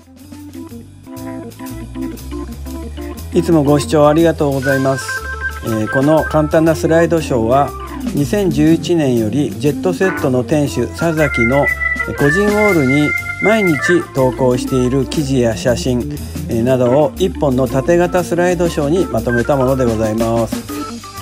いつもご視聴ありがとうございます。この簡単なスライドショーは2011年よりジェットセットの店主佐崎の個人ウォールに毎日投稿している記事や写真などを一本の縦型スライドショーにまとめたものでございます。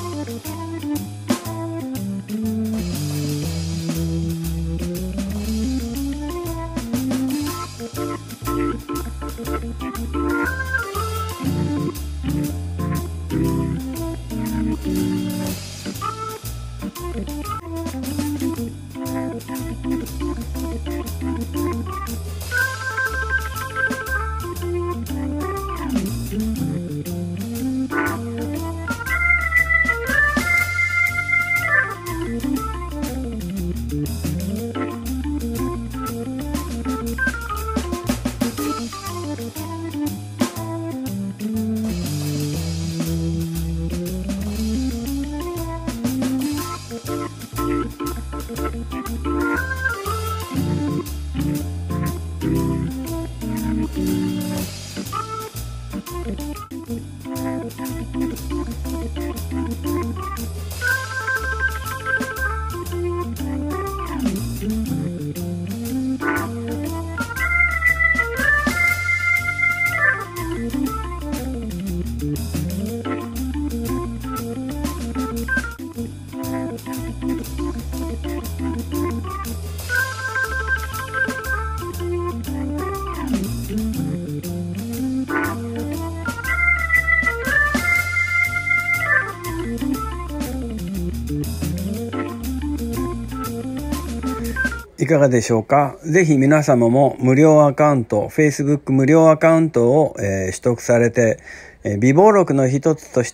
いかがでしょうか。ぜひ皆様も無料アカウント、Facebook 無料アカウントを、取得されて、備忘録の一つとして、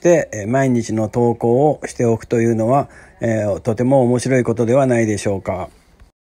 毎日の投稿をしておくというのは、とても面白いことではないでしょうか。